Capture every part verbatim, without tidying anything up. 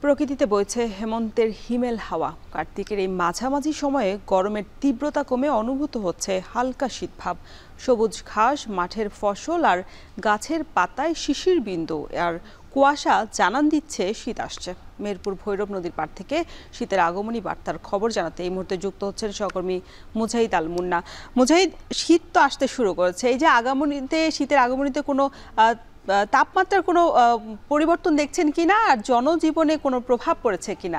প্রকৃতিতে বইছে হেমন্তের হিমেল হাওয়া। কার্তিকের এই মাঝামাঝি সময়ে গরমের তীব্রতা কমে অনুভূত হচ্ছে হালকা শীতভাব। সবুজ ঘাস, মাঠের ফসল আর গাছের পাতায় শিশির বিন্দু আর কুয়াশা জানান দিচ্ছে শীত আসছে। মেহেরপুর ভৈরব নদীর পাড় থেকে শীতের আগমনী বার্তার খবর জানাতে এই মুহূর্তে যুক্ত হচ্ছেন সহকর্মী মুজাহিদ আল মুন্না। মুজাহিদ, শীত তো আসতে শুরু করেছে, এই যে আগমনীতে শীতের আগমনীতে কোনো তাপমাত্রার কোনো পরিবর্তন দেখছেন কিনা আর জনজীবনে কোনো প্রভাব পড়েছে কিনা?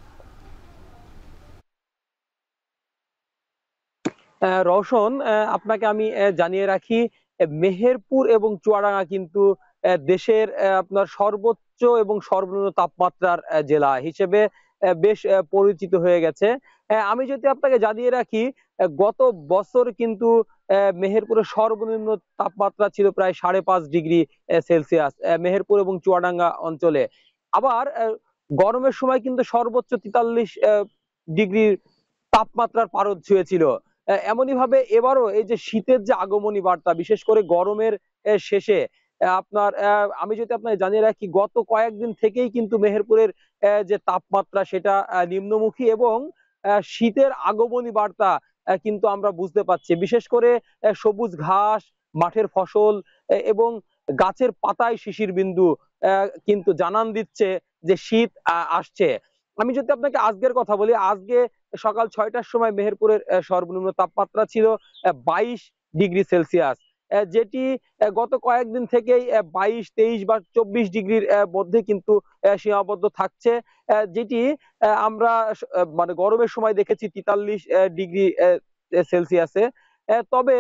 রওশন, আপনাকে আমি জানিয়ে রাখি, মেহেরপুর এবং চুয়াডাঙ্গা কিন্তু দেশের আপনার সর্বোচ্চ এবং সর্বনিম্ন তাপমাত্রার জেলা হিসেবে বেশ পরিচিত হয়ে গেছে। আমি যদি আপনাকে জানিয়ে রাখি, গত বছর কিন্তু মেহেরপুরের সর্বনিম্ন তাপমাত্রা ছিল প্রায় সাড়ে পাঁচ ডিগ্রি সেলসিয়াস মেহেরপুর এবং চুয়াডাঙ্গা অঞ্চলে। আবার গরমের সময় কিন্তু সর্বোচ্চ তেতাল্লিশ ডিগ্রির তাপমাত্রার পারদ ছুঁয়েছিল। এমনই ভাবে এবারও এই যে শীতের যে আগমনী বার্তা, বিশেষ করে গরমের শেষে আপনার আমি যদি আপনাকে জানিয়ে রাখি, গত কয়েকদিন থেকেই কিন্তু মেহেরপুরের যে তাপমাত্রা সেটা নিম্নমুখী এবং শীতের আগমনী বার্তা কিন্তু আমরা বুঝতে পারছি। বিশেষ করে সবুজ ঘাস, মাঠের ফসল এবং গাছের পাতায় শিশির বিন্দু কিন্তু জানান দিচ্ছে যে শীত আসছে। আমি যদি আপনাকে আজকের কথা বলি, আজকে সকাল ছয়টার সময় মেহেরপুরের সর্বনিম্ন তাপমাত্রা ছিল বাইশ ডিগ্রি সেলসিয়াস, যেটি গত কয়েকদিন থেকেই বাইশ, তেইশ বা চব্বিশ ডিগ্রির মধ্যে কিন্তু সীমাবদ্ধ থাকছে, যেটি আমরা মানে গরমের সময় দেখেছি তেতাল্লিশ ডিগ্রি সেলসিয়াসে। তবে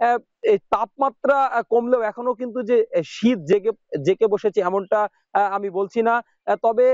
এই তাপমাত্রা কমলেও এখনো কিন্তু যে শীত জেগে জেগে বসেছে এমনটা আমি বলছি না। তবে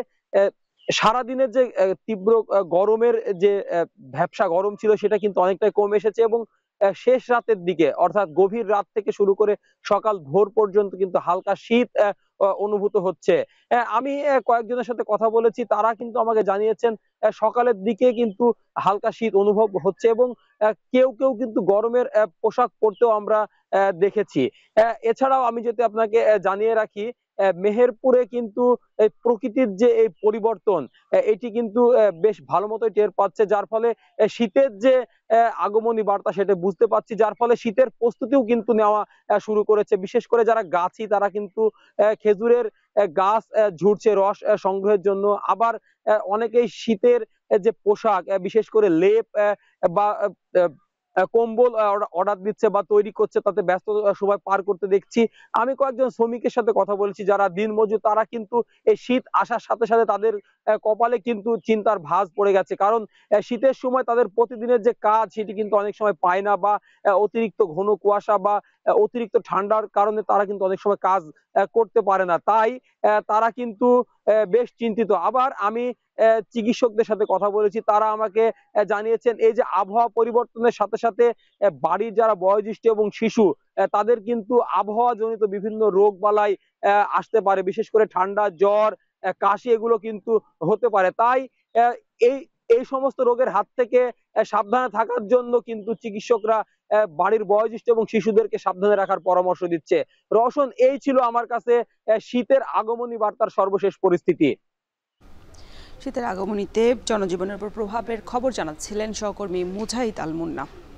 সারাদিনের যে তীব্র গরমের যে ভ্যাপসা গরম ছিল সেটা কিন্তু অনেকটাই কমে এসেছে এবং শেষ রাতের দিকে, অর্থাৎ গভীর রাত থেকে শুরু করে সকাল ভোর পর্যন্ত কিন্তু হালকা শীত অনুভূত হচ্ছে। আমি কয়েকজনের সাথে কথা বলেছি, তারা কিন্তু আমাকে জানিয়েছেন সকালের দিকে কিন্তু হালকা শীত অনুভব হচ্ছে এবং কেউ কেউ কিন্তু গরমের পোশাক পরতেও আমরা দেখেছি। এছাড়াও আমি যদি আপনাকে জানিয়ে রাখি, মেহেরপুরে কিন্তু এই প্রকৃতির যে এই পরিবর্তন এটি কিন্তু বেশ ভালো মতোই টের পাচ্ছে, যার ফলে শীতের যে আগমনী বার্তা সেটা বুঝতে পারছি, যার ফলে শীতের প্রস্তুতিও কিন্তু নেওয়া শুরু করেছে। বিশেষ করে যারা গাছি তারা কিন্তু খেজুরের গাছ ঝুড়ছে রস সংগ্রহের জন্য। আবার অনেকেই শীতের যে পোশাক, বিশেষ করে লেপ বা কম্বল অর্ডার দিচ্ছে বা তৈরি করছে, তাতে ব্যস্ত সময় পার করতে দেখছি। আমি কয়েকজন শ্রমিকের সাথে কথা বলেছি যারা দিনমজুর, তারা কিন্তু এই শীত আসার সাথে সাথে তাদের কপালে কিন্তু চিন্তার ভাঁজ পড়ে গেছে, কারণ শীতের সময় তাদের প্রতিদিনের যে কাজ সেটি কিন্তু অনেক সময় পায় না, বা অতিরিক্ত ঘন কুয়াশা বা অতিরিক্ত ঠান্ডার কারণে তারা কিন্তু অনেক সময় কাজ করতে পারে না, তাই তারা কিন্তু বেশ চিন্তিত। আবার আমি চিকিৎসকদের সাথে কথা বলেছি, তারা আমাকে জানিয়েছেন এই যে আবহাওয়া পরিবর্তনের সাথে সাথে বাড়ির যারা বয়োজ্যেষ্ঠ এবং শিশু, তাদের কিন্তু আবহাওয়া জনিত বিভিন্ন রোগ বালাই আসতে পারে, বিশেষ করে ঠান্ডা, জ্বর, কাশি এগুলো কিন্তু হতে পারে। তাই এই এই সমস্ত রোগের হাত থেকে সাবধানে থাকার জন্য কিন্তু চিকিৎসকরা বাড়ির বয়োজ্যেষ্ঠ এবং শিশুদেরকে সাবধানে রাখার পরামর্শ দিচ্ছে। রওশন, এই ছিল আমার কাছে শীতের আগমনী বার্তার সর্বশেষ পরিস্থিতি। শীতের আগমনীতে জনজীবনের উপর প্রভাবের খবর জানাচ্ছিলেন সহকর্মী মুজাহিদ আল মুন্না।